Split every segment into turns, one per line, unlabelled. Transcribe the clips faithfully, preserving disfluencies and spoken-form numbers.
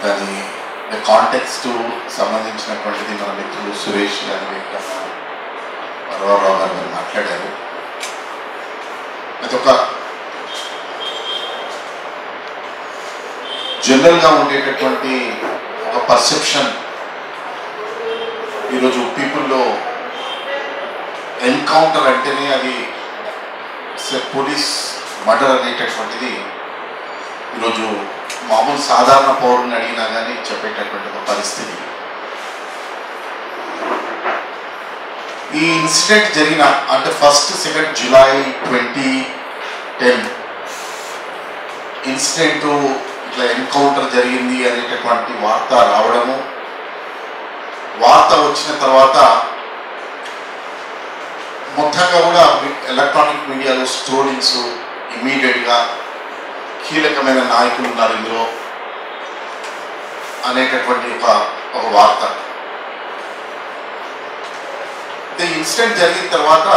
దాని కాంటెక్స్ట్ సంబంధించినటువంటిది మన మిత్రులు సురేష్ గారి వరవరావు గారు గారు మాట్లాడారు. అది ఒక జనరల్గా ఉండేటటువంటి ఒక పర్సెప్షన్ ఈరోజు పీపుల్లో ఎన్కౌంటర్ అంటేనే అది పోలీస్ మర్డర్ అనేటటువంటిది ఈరోజు మామూలు సాధారణ పౌరుని అడిగినా కానీ చెప్పేటటువంటి ఒక పరిస్థితి. ఈ ఇన్సిడెంట్ జరిగిన అంటే first second July twenty ten incident ఇట్లా ఎన్కౌంటర్ జరిగింది అనేటటువంటి వార్త రావడము, వార్త వచ్చిన తర్వాత మొత్తంగా కూడా ఎలక్ట్రానిక్ మీడియాలో స్ట్రోలింగ్స్ ఇమీడియట్గా కీలకమైన నాయకులు ఉన్నారు ఇందులో అనేటటువంటి ఒక ఒక వార్త. ది ఇన్సిడెంట్ జరిగిన తర్వాత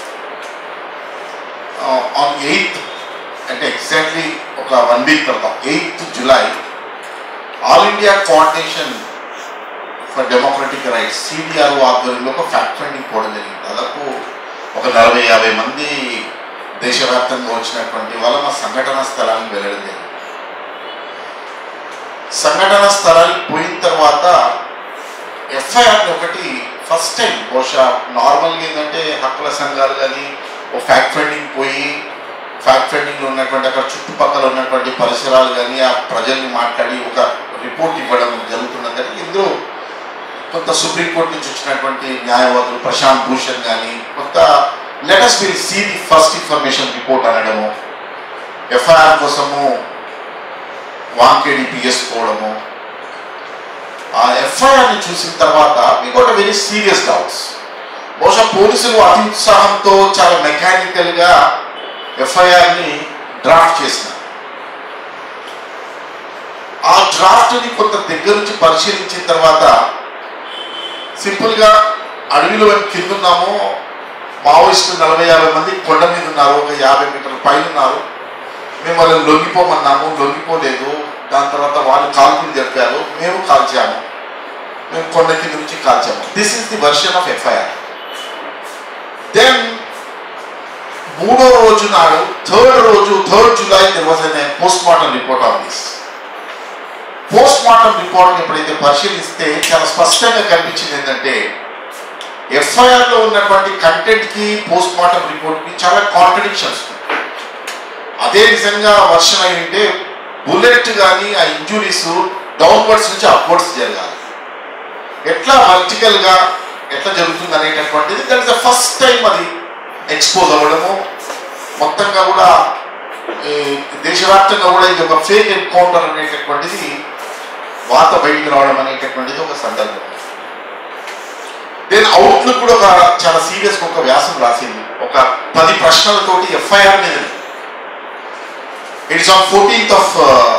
ఆన్ ఎయిత్ అంటే ఎగ్జాక్ట్లీ ఒక వన్ వీక్ తర్వాత eighth July all India coordination for democratic rights CDR ఆధ్వర్యంలో ఒక ఫ్యాక్ట్ ఫైండింగ్ పోవడం జరిగింది. దాదాపు ఒక నలభై యాభై మంది దేశవ్యాప్తంగా వచ్చినటువంటి వాళ్ళ మా సంఘటనా స్థలానికి వెళ్ళడం జరిగింది. సంఘటనా స్థలానికి పోయిన తర్వాత ఎఫ్ఐఆర్ ఒకటి ఫస్ట్ టైం బహుశా నార్మల్గా ఏంటంటే హక్కుల సంఘాలు కానీ ఓ ఫ్యాక్ట్ ఫైండింగ్ పోయి ఫ్యాక్ట్ ఫైండింగ్లో ఉన్నటువంటి అక్కడ చుట్టుపక్కల ఉన్నటువంటి పరిసరాలు కానీ ఆ ప్రజల్ని మాట్లాడి ఒక రిపోర్ట్ ఇవ్వడం జరుగుతున్నదని ఇందులో కొంత సుప్రీంకోర్టు నుంచి వచ్చినటువంటి న్యాయవాదులు ప్రశాంత్ భూషణ్ కానీ కొంత let us will see the first information report అనడము, ఎఫ్ఐఆర్ కోసము వాంకేడి పిఎస్ పోవడము. ఆ ఎఫ్ఐఆర్ని చూసిన తర్వాత మీకు ఒక వెరీ సీరియస్ డౌట్స్. బహుశా పోలీసులు అతి ఉత్సాహంతో చాలా మెకానికల్గా ఎఫ్ఐఆర్ని డ్రాఫ్ట్ చేసినారు. ఆ డ్రాఫ్ట్ని కొంత దగ్గర నుంచి పరిశీలించిన తర్వాత సింపుల్గా అడవిలో కింద ఉన్నాము, మావోయిస్టులు నలభై యాభై మంది కొండ మీద ఉన్నారు, ఒక యాభై మీటర్ల పైన ఉన్నారు, మేము వాళ్ళని లొంగిపోమన్నాము, లొంగిపోలేదు. దాని తర్వాత వాళ్ళు కాల్పులు జరిపారు, మేము కాల్చాము, మేము కొండ కింద నుంచి కాల్చాము. This is the version of FIR. Then మూడో రోజు నాడు థర్డ్ రోజు third July there was an post mortem report on this. Post mortem report ఎప్పుడైతే పరిశీలిస్తే చాలా స్పష్టంగా కనిపించింది ఏంటంటే ఎఫ్ఐఆర్లో ఉన్నటువంటి కంటెంట్కి పోస్ట్ మార్టం రిపోర్ట్కి చాలా కాంట్రడిక్షన్స్. అదే నిజంగా వర్షన్ అయి ఉంటే బుల్లెట్ కానీ ఆ ఇంజురీస్ డౌన్వర్డ్స్ నుంచి అప్వర్డ్స్ జరగాలి, ఎట్లా వర్టికల్గా ఎట్లా జరుగుతుంది అనేటటువంటిది that is the first time అది ఎక్స్పోజ్ అవ్వడము. మొత్తంగా కూడా దేశవ్యాప్తంగా కూడా ఇది ఒక ఫేక్ ఎన్కౌంటర్ అనేటటువంటిది వార్త బయటికి రావడం అనేటటువంటిది ఒక సందర్భం. దెన్ అవుట్లుక్ కూడా ఒక చాలా సీరియస్గా ఒక వ్యాసం రాసింది, ఒక పది ప్రశ్నలతోటి ఎఫ్ఐఆర్ మీద. It's on fourteenth of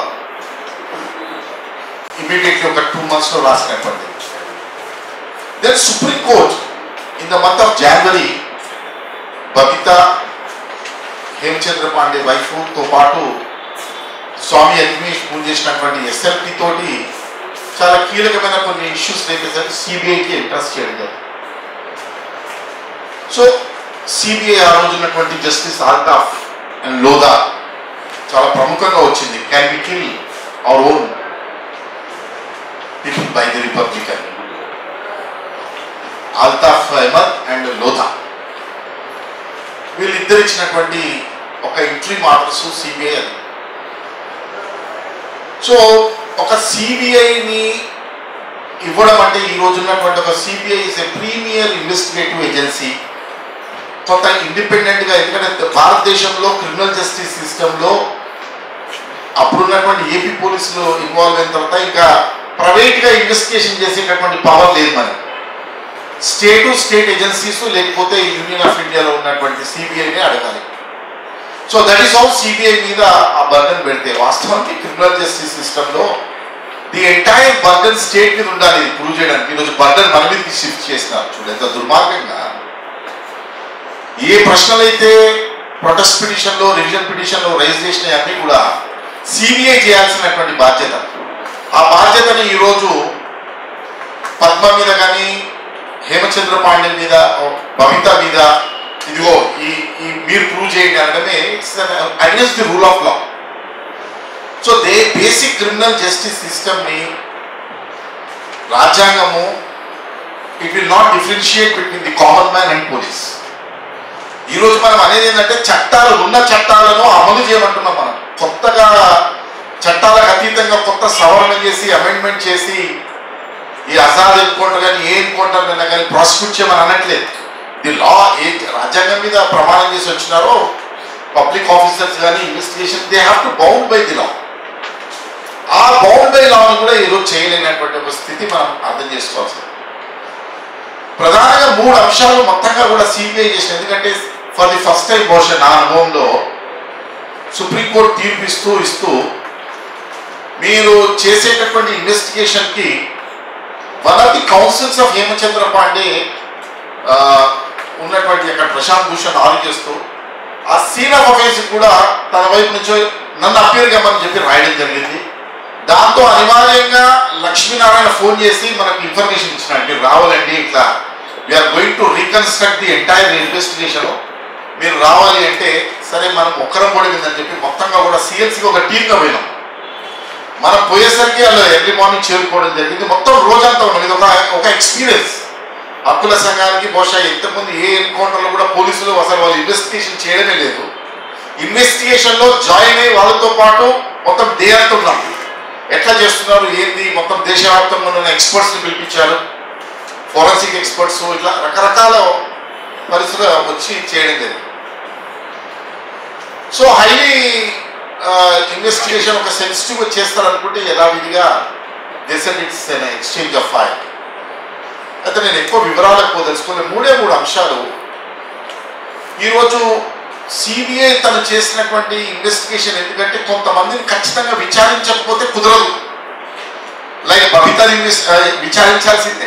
immediately ఒక టూ మంత్స్లో రాసినటువంటి. Then supreme court in the month of January Babita Hemachandra Pandey వైఫ్తో పాటు స్వామి అగ్నేష్ పూజ చేసినటువంటి ఎస్ఎల్పి తోటి చాలా కీలకమైన కొన్ని ఇష్యూస్ లేకపోతే సిబిఐకి ఇంట్రెస్ట్ చేయడం జరిగింది. సో సిబిఐ ఆ రోజు ఉన్నటువంటి జస్టిస్ ఆల్తాఫ్ అండ్ లోదా చాలా ప్రముఖంగా వచ్చింది. Can we kill our own people by the republican. Altaf Ahmed and Lodha వీళ్ళిద్దరు ఇచ్చినటువంటి ఒక ఇంట్రీమ్ ఆర్డర్స్ సిబిఐ అది. సో ఒక సిబిఐని ఇవ్వడం అంటే ఈ రోజు ఉన్నటువంటి ఒక CBI is a premier investigative agency, కొంత ఇండిపెండెంట్గా. ఎందుకంటే భారతదేశంలో క్రిమినల్ జస్టిస్ సిస్టంలో అప్పుడున్నటువంటి ఏపీ పోలీసులు ఇన్వాల్వ్ అయిన తర్వాత ఇంకా ప్రైవేట్గా ఇన్వెస్టిగేషన్ చేసేటటువంటి పవర్ లేదు మనకి. స్టేటు స్టేట్ ఏజెన్సీస్ లేకపోతే యూనియన్ ఆఫ్ ఇండియాలో ఉన్నటువంటి సిబిఐని అడగాలి. So that is how CBI మీద ఆ బర్డన్ పెడితే వాస్తవానికి క్రిమినల్ జస్టిస్ సిస్టంలో ది ఎంటైర్ బర్డన్ స్టేట్ మీద ఉండాలి ప్రూవ్ చేయడానికి. ఈరోజు బర్డన్ మన మీదకి షిఫ్ట్ చేసినారు. చూడండి ఎంత దుర్మార్గంగా. ఏ ప్రశ్నలైతే ప్రొటెస్ట్ పిటిషన్లో రివిజన్ పిటిషన్లో రైజ్ చేసినాయి అన్నీ కూడా సిబిఐ చేయాల్సినటువంటి బాధ్యత. ఆ బాధ్యతని ఈరోజు పద్మ మీద కానీ హేమచంద్ర పాండే మీద బబిత మీద ఇదిగో ఈ ఈ మీరు ప్రూవ్ చేయండి అనడమే it's against the rule of law. So they basic criminal justice సిస్టమ్ని రాజ్యాంగము it will not differentiate between the common man and police. ఈరోజు మనం అనేది ఏంటంటే చట్టాలు ఉన్న చట్టాలను అమలు చేయమంటున్నాం. మనం కొత్తగా చట్టాలకు అతీతంగా కొత్త సవరణ చేసి అమెండ్మెంట్ చేసి ఈ అజాద్ ఎన్కౌంటర్ కానీ ఏ ఎన్కౌంటర్ అయినా కానీ ప్రాసిక్యూట్ చేయమని అనట్లేదు. ది లా ఏ రాజ్యాంగం మీద ప్రమాణం చేసి వచ్చినారో పబ్లిక్ ఆఫీసర్స్ కానీ investigation they have to bound by the law. ఆ బౌండ్ బై లాను కూడా ఈరోజు చేయలేనటువంటి ఒక స్థితి మనం అర్థం చేసుకోవాల్సింది. ప్రధానంగా మూడు అంశాలు మొత్తంగా కూడా సిబిఐ చేసిన, ఎందుకంటే ఫర్ ది ఫస్ట్ టైం బహుశా నా అనుభవంలో సుప్రీంకోర్టు తీర్పు ఇస్తూ ఇస్తూ మీరు చేసేటటువంటి ఇన్వెస్టిగేషన్కి one of the councils of Hemachandra Pandey ఉన్నటువంటి అక్కడ ప్రశాంత్ భూషణ్ ఆర్గ్యూ చేస్తూ ఆ సీన్ ఆఫ్ అఫైర్స్ కూడా తన వైపు నుంచి నన్ను అప్పీర్ కమ్మని చెప్పి రాయడం జరిగింది. దాంతో అనివార్యంగా లక్ష్మీనారాయణ ఫోన్ చేసి మనకు ఇన్ఫర్మేషన్ ఇచ్చినాడు, మీరు రావాలండి, ఇట్లా we're going to reconstruct the entire investigation, మీరు రావాలి అంటే సరే మనం ఒక్కరం కూడా విందని చెప్పి మొత్తంగా కూడా సిఎల్సీకి ఒక టీమ్గా పోయినాం. మనం పోయేసరికి వాళ్ళు ఎర్లీ మార్నింగ్ చేరుకోవడం జరిగింది. మొత్తం రోజంతా ఉన్నాం. ఇది ఒక ఒక ఎక్స్పీరియన్స్. హక్కుల సంఘానికి బహుశా ఇంతకుముందు ఏ ఎన్కౌంటర్లో కూడా పోలీసులు అసలు వాళ్ళు ఇన్వెస్టిగేషన్ చేయడమే లేదు. ఇన్వెస్టిగేషన్లో జాయిన్ అయ్యి వాళ్ళతో పాటు మొత్తం డే అంతా ఉన్నాం. ఎట్లా చేస్తున్నారు ఏంది మొత్తం దేశవ్యాప్తంగా ఉన్న ఎక్స్పర్ట్స్ని పిలిపించారు, ఫోరెన్సిక్ ఎక్స్పర్ట్స్, ఇట్లా రకరకాల పరిస్థితులు వచ్చి చేయడం జరిగింది. సో హైలీ ఇన్వెస్టిగేషన్ ఒక సెన్సిటివ్గా చేస్తారనుకుంటే యథావిధిగా దేశం ఇట్స్ ఎక్స్చేంజ్ ఆఫ్ ఫైర్. అయితే నేను ఎక్కువ వివరాలకు పోదలుచుకునే మూడే మూడు అంశాలు. ఈరోజు సిబిఐ తను చేసినటువంటి ఇన్వెస్టిగేషన్, ఎందుకంటే కొంతమందిని ఖచ్చితంగా విచారించకపోతే కుదరదు. లైక్ బబితని విచారించాల్సిందే,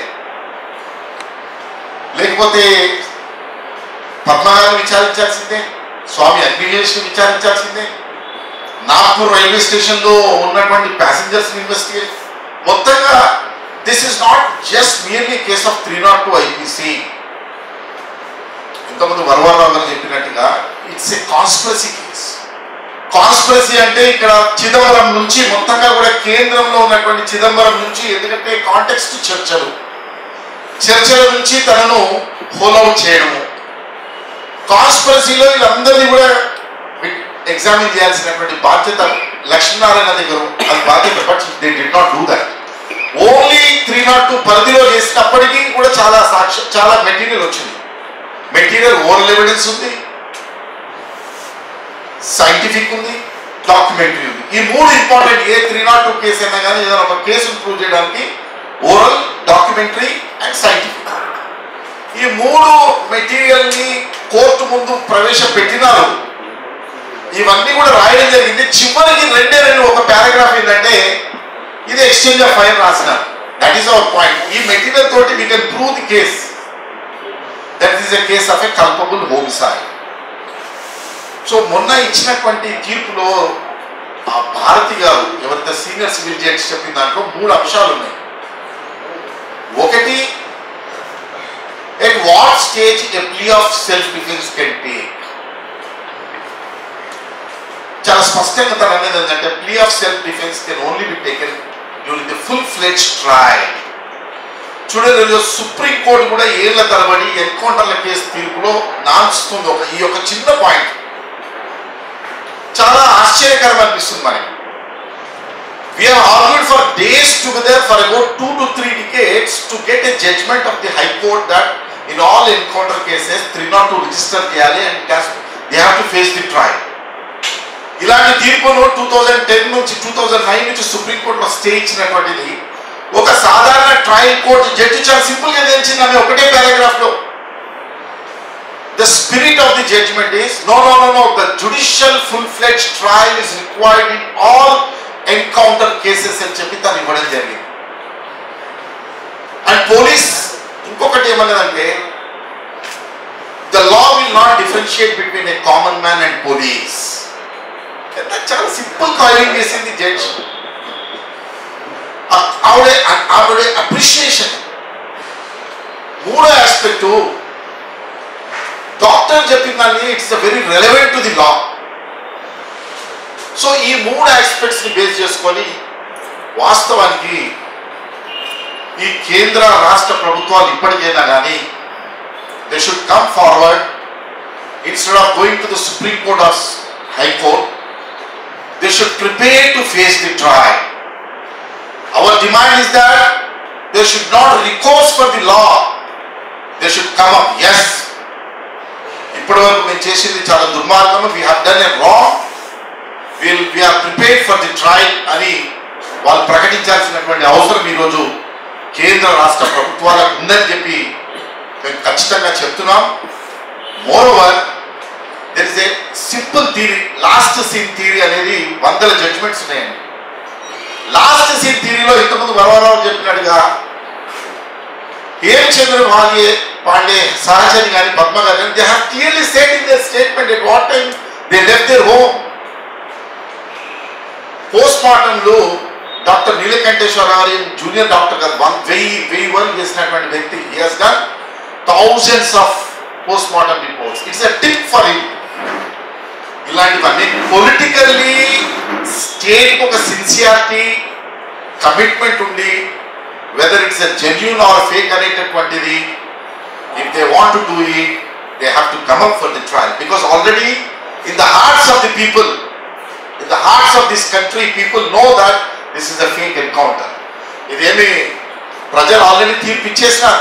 లేకపోతే పద్మగారిని విచారించాల్సిందే, స్వామి అగ్నివేష్ని విచారించాల్సిందే, నాగ్పూర్ రైల్వే స్టేషన్లో ఉన్నటువంటి ప్యాసింజర్స్ని ఇన్వెస్టిగేట్. మొత్తంగా this is not just merely case of three not two IPC. ఇంతకుముందు వరవరరావు గారు చెప్పినట్టుగా it's a conspiracy case. Conspiracy అంటే ఇక్కడ చిదంబరం నుంచి మొత్తంగా కూడా కేంద్రంలో ఉన్నటువంటి చిదంబరం నుంచి, ఎందుకంటే కాంటెక్స్ట్ చర్చలు చర్చల నుంచి తనను హోల్అవుట్ చేయడము, కాన్స్పిరసీలో వీళ్ళందరినీ కూడా ఎగ్జామిన్ చేయాల్సినటువంటి బాధ్యత లక్ష్మీనారాయణ దగ్గర, అది బాధ్యత. But they did not do that. Only three not two పరిధిలో చేసినప్పటికీ కూడా చాలా సాక్ష్య చాలా మెటీరియల్ వచ్చింది. మెటీరియల్ ఓరల్ ఎవిడెన్స్ ఉంది, సైంటిఫిక్ ఉంది, డాక్యుమెంటరీ ఉంది. ఈ మూడు important. A three not two case అయినా కానీ ఏదైనా ఒక కేసును ప్రూవ్ చేయడానికి ఓరల్, డాక్యుమెంటరీ అండ్ సైంటిఫిక్, ఈ మూడు మెటీరియల్ని కోర్టు ముందు ప్రవేశపెట్టినారు. ఇవన్నీ కూడా రాయడం జరిగింది. చివరికి రెండే రెండు ఒక పారాగ్రాఫ్ ఏంటంటే ఇది ఎక్స్చేంజ్ ఆఫ్ ఫైర్ రాసినారు. That is our point. ఈ మెటీరియల్ తోటి we can prove the case that is a case of a culpable homicide. So మొన్న ఇచ్చినటువంటి తీర్పులో ఆ భారతి గారు ఎవరైతే సీనియర్ సివిల్ జడ్జి చెప్పిన దాంట్లో మూడు అంశాలు ఉన్నాయి. ఒకటి, at what stage a plea of self defence can take. చాలా స్పష్టంగా తను అనేది ఏంటంటే plea of self defence can only be taken during the full fledge trial. చూడండి, సుప్రీంకోర్టు కూడా ఏళ్ల తరబడి ఎన్కౌంటర్ల కేసు తీర్పులో నాన్స్తుంది ఒక ఈ యొక్క చిన్న పాయింట్. చాలా ఆశ్చర్యకరం అనిపిస్తుంది మనకి. We have argued for days together for about two to three decades to get a judgment of the High Court that in all encounter cases three oh two register చేయాలి and they have to face the trial. ఇలాంటి తీర్పును two thousand ten నుంచి two thousand nine నుంచి సుప్రీంకోర్టులో stay ఇచ్చినటువంటిది ఒక సాధారణ trial court judge చాలా సింపుల్ గా తెలిసింది ఆమె ఒకటే పారాగ్రాఫ్ లో. The spirit of the judgment is no no no no the judicial full-fledged trial is required in all encounter cases అని చెప్పి తను ఇవ్వడం జరిగింది. అండ్ పోలీస్ ఇంకొకటి ఏమన్నదంటే the law will not differentiate between a common man and police. చాలా simple కాయిలింగ్ చేసింది జడ్జ్. ఆవిడ ఆవిడ అప్రిషియేషన్. మూడో ఆస్పెక్టు డాక్టర్ చెప్పిన దాన్ని it's very relevant to the law. So ఈ మూడు ఆస్పెక్ట్స్ ని బేస్ చేసుకొని వాస్తవానికి ఈ కేంద్ర రాష్ట్ర ప్రభుత్వాలు ఇప్పటికైనా కానీ they should come forward instead of going to the supreme court of high court. They should prepare to face the trial. Our demand is that they should not recourse for the law. They should come up. Yes, ఇప్పటి వరకు మేము చేసింది చాలా దుర్మార్గం, we have done a wrong, will we're prepared for the trial అని వాళ్ళు ప్రకటించాల్సినటువంటి అవసరం ఈరోజు కేంద్ర రాష్ట్ర ప్రభుత్వాలకు ఉందని చెప్పి మేము ఖచ్చితంగా చెప్తున్నాం. More over there is a simple theory, last seen theory అనేది వందల జడ్జ్మెంట్స్ ఉన్నాయండి. లాస్ట్ సీన్ థియరీలో ఇంతకుముందు వరవరావు చెప్పినట్టుగా హేమచంద్ర భాగ్య పాండే సహచరి కానీ పద్మ గారు కానీ they have clearly said in their statement at what time they left their home. Post మార్టంలో doctor Neelakanteswararao junior doctor garu one వెయ్యి వెయ్యి వరకు చేసినటువంటి వ్యక్తి. He has done thousands of post mortem reports. It's a tip for him. ఇలాంటివన్నీ politically state ఒక sincerity commitment ఉండి whether it's a genuine or fake అనేటటువంటిది, if they want to do it they have to come up for the trial. Because already in the hearts of the people, in the hearts of this country, people know that this is a fake encounter. ఇదేమి ప్రజలు already తీర్పు ఇచ్చేసినారు.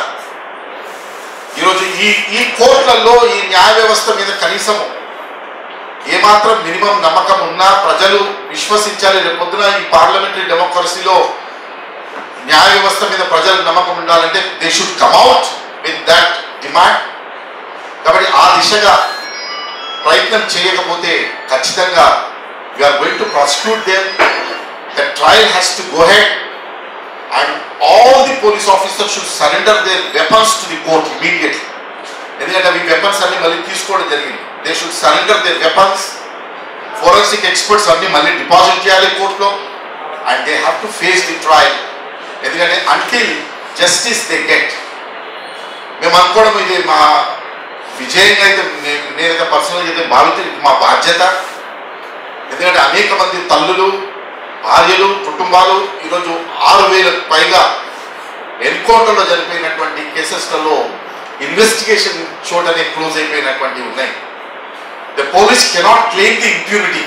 ఈరోజు ఈ ఈ కోర్టులలో ఈ న్యాయ వ్యవస్థ మీద కనీసం ఏమాత్రం మినిమం నమ్మకం ఉన్నా ప్రజలు విశ్వసించాలి. రేపొద్దున ఈ పార్లమెంటరీ డెమోక్రసీలో న్యాయ వ్యవస్థ మీద ప్రజలకు నమ్మకం ఉండాలంటే they should come out with that demand. కాబట్టి ఆ దిశగా ప్రయత్నం చేయకపోతే ఖచ్చితంగా we are going to prosecute them. The trial has to go ahead and all the police officers should surrender their weapons to the court immediately. ఎందుకంటే అవి weapons అన్ని మళ్ళీ తీసుకోవడం జరిగింది. They should surrender their weapons. Forensic experts అన్ని మళ్ళీ deposit చేయాలి కోర్టులో and they have to face the trial. ఎందుకంటే అంటిల్ జస్టిస్ దే గెట్. మేము అనుకోవడం ఇది మా విజయంగా అయితే నేనైతే పర్సనల్గా అయితే భావితే మా బాధ్యత. ఎందుకంటే అనేక మంది తల్లులు, భార్యలు, కుటుంబాలు ఈరోజు ఆరు వేలకు పైగా ఎన్కౌంటర్లో జరిపోయినటువంటి కేసెస్లలో ఇన్వెస్టిగేషన్ చూడనే క్లోజ్ అయిపోయినటువంటివి ఉన్నాయి. The police cannot claim the impurity.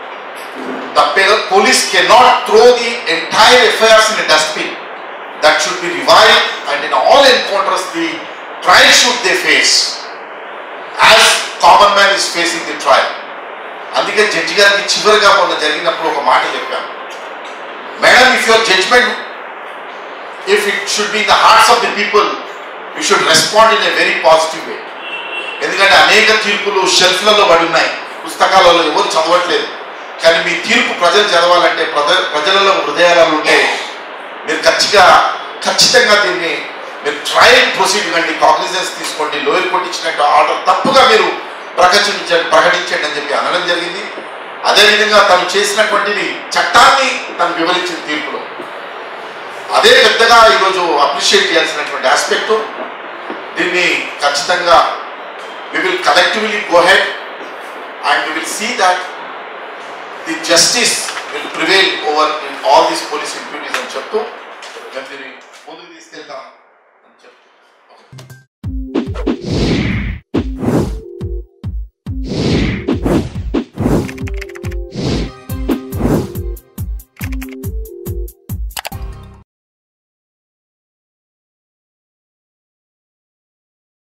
The police cannot throw the entire FIRs in a dustbin. That should be revived and in all encounters the trial should they face as common man is facing the trial. అందుకే జడ్జి గారికి చివరిగా మొన్న జరిగినప్పుడు ఒక మాట చెప్పాను, madam if your judgment if it should be in the hearts of the people you should respond in a very positive way. ఎందుకంటే అనేక తీర్పులు షెల్ఫ్లలో పడి ఉన్నాయి, పుస్తకాలలో ఎవరు చదవట్లేదు. కానీ మీ తీర్పు ప్రజలు చదవాలంటే ప్రజ ప్రజలలో హృదయాలలో ఉంటే మీరు ఖచ్చితంగా ఖచ్చితంగా దీన్ని మీరు ట్రయల్ ప్రొసీడ్ కండి, కాగ్నిజెన్స్ తీసుకోండి, లోయర్ కోర్టు ఇచ్చినట్టు ఆర్డర్ తప్పుగా మీరు ప్రకటించండి ప్రకటించండి అని చెప్పి అనడం జరిగింది. అదేవిధంగా తను చేసినటువంటిది చట్టాన్ని తను వివరించిన తీర్పులో అదే పెద్దగా ఈరోజు అప్రిషియేట్ చేయాల్సినటువంటి ఆస్పెక్ట్. దీన్ని ఖచ్చితంగా we will collectively go ahead and we will see that the justice will prevail over in all these police impurities అని చెప్తూ మేము దీన్ని ముందుకు తీసుకెళ్తాం.